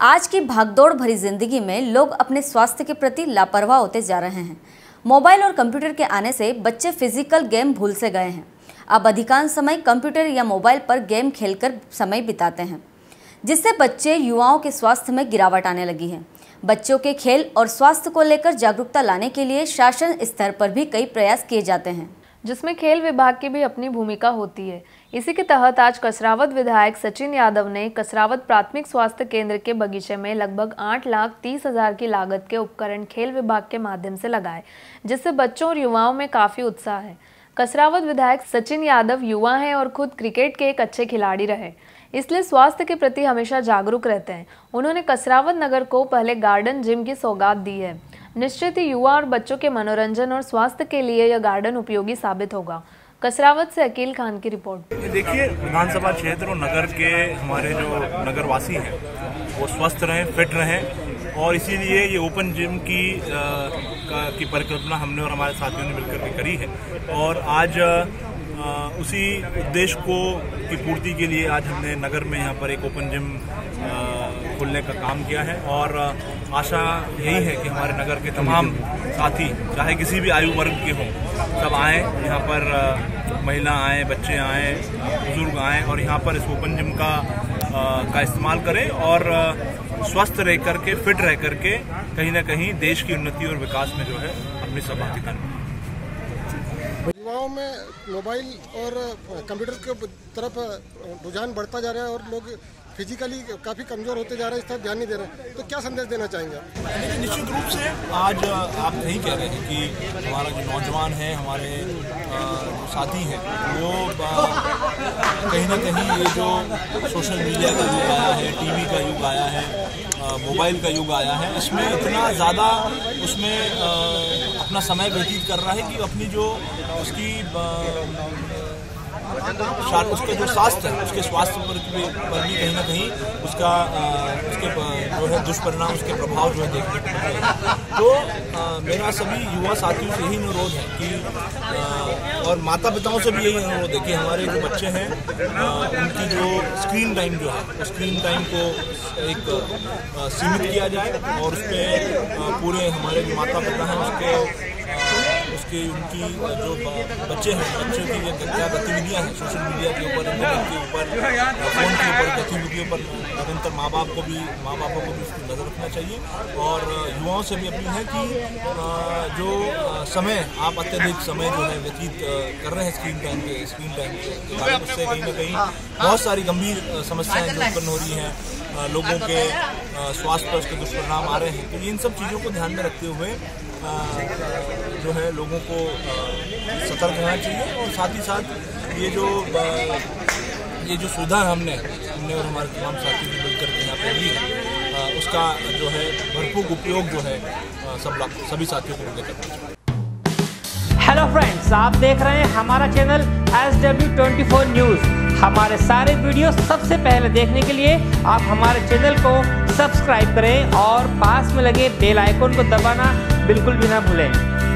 आज की भागदौड़ भरी जिंदगी में लोग अपने स्वास्थ्य के प्रति लापरवाह होते जा रहे हैं। मोबाइल और कंप्यूटर के आने से बच्चे फिजिकल गेम भूल से गए हैं। अब अधिकांश समय कंप्यूटर या मोबाइल पर गेम खेलकर समय बिताते हैं, जिससे बच्चे युवाओं के स्वास्थ्य में गिरावट आने लगी है। बच्चों के खेल और स्वास्थ्य को लेकर जागरूकता लाने के लिए शासन स्तर पर भी कई प्रयास किए जाते हैं, जिसमें खेल विभाग की भी अपनी भूमिका होती है। इसी के तहत आज कसरावद विधायक सचिन यादव ने कसरावद प्राथमिक स्वास्थ्य केंद्र के बगीचे में लगभग 8,30,000 की लागत के उपकरण खेल विभाग के माध्यम से लगाए, जिससे बच्चों और युवाओं में काफ़ी उत्साह है। कसरावद विधायक सचिन यादव युवा हैं और खुद क्रिकेट के एक अच्छे खिलाड़ी रहे, इसलिए स्वास्थ्य के प्रति हमेशा जागरूक रहते हैं। उन्होंने कसरावद नगर को पहले गार्डन जिम की सौगात दी है। निश्चित ही युवा और बच्चों के मनोरंजन और स्वास्थ्य के लिए यह गार्डन उपयोगी साबित होगा। कसरावद से अकील खान की रिपोर्ट। देखिए, विधानसभा क्षेत्र और नगर के हमारे जो नगरवासी हैं वो स्वस्थ रहें, फिट रहें, और इसीलिए ये ओपन जिम की परिकल्पना हमने और हमारे साथियों ने मिलकर के करी है। और आज उसी उद्देश्य की पूर्ति के लिए आज हमने नगर में यहाँ पर एक ओपन जिम खोलने का काम किया है। और आशा यही है कि हमारे नगर के तमाम साथी, चाहे किसी भी आयु वर्ग के हों, सब आएँ यहाँ पर, महिला आएँ, बच्चे आएँ, बुजुर्ग आएँ और यहाँ पर इस ओपन जिम का इस्तेमाल करें और स्वस्थ रह करके, फिट रह करके कहीं ना कहीं देश की उन्नति और विकास में जो है अपनी सहभागिता करें। युवाओं में मोबाइल और कंप्यूटर के तरफ रुझान बढ़ता जा रहा है और लोग फिजिकली काफ़ी कमज़ोर होते जा रहे हैं, इस तरफ ध्यान नहीं दे रहे हैं। तो क्या संदेश देना चाहेंगे? लेकिन निश्चित रूप से आज आप यही कह रहे हैं कि हमारा जो नौजवान है, हमारे जो साथी हैं, वो कहीं ना कहीं ये जो सोशल मीडिया का युग आया है, टीवी का युग आया है, मोबाइल का युग आया है, इसमें इतना ज़्यादा उसमें अपना समय व्यतीत कर रहा है कि अपनी जो उसका जो स्वास्थ्य है, उसके स्वास्थ्य पर भी कहीं ना कहीं उसके जो है दुष्परिणाम, उसके प्रभाव जो है देखने को मिल रहे हैं। तो मेरा सभी युवा साथियों से यही अनुरोध है कि और माता पिताओं से भी यही अनुरोध है कि हमारे जो बच्चे हैं उनकी जो स्क्रीन टाइम जो है, उस स्क्रीन टाइम को एक सीमित किया जाए और उस पर पूरे हमारे जो माता पिता हैं उनकी जो बच्चे हैं, बच्चों की क्या गतिविधियाँ हैं सोशल मीडिया के ऊपर, इंटरनेट के ऊपर, फ़ोन के ऊपर, गतिविधियों पर निरंतर माँ बापों को भी इसकी नज़र रखना चाहिए। और युवाओं से भी अपील है कि जो समय आप अत्यधिक समय जो है व्यतीत कर रहे हैं स्क्रीन टाइम के कारण, उससे कहीं ना कहीं बहुत सारी गंभीर समस्याएँ जो उत्पन्न हो रही हैं, लोगों के स्वास्थ्य पर उसके दुष्परिणाम आ रहे हैं। तो इन सब चीज़ों को ध्यान में रखते हुए जो है लोगों को सतर्क रहना चाहिए। और साथ ही साथ ये जो सुविधा हमने और हमारे तमाम साथी ने मिलकर के यहाँ पे ली है, उसका जो है भरपूर उपयोग जो है सभी साथियों को मिलकर करना चाहिए। हेलो फ्रेंड्स, आप देख रहे हैं हमारा चैनल SW24 न्यूज़। हमारे सारे वीडियो सबसे पहले देखने के लिए आप हमारे चैनल को सब्सक्राइब करें और पास में लगे बेल आइकन को दबाना बिल्कुल भी ना भूलें।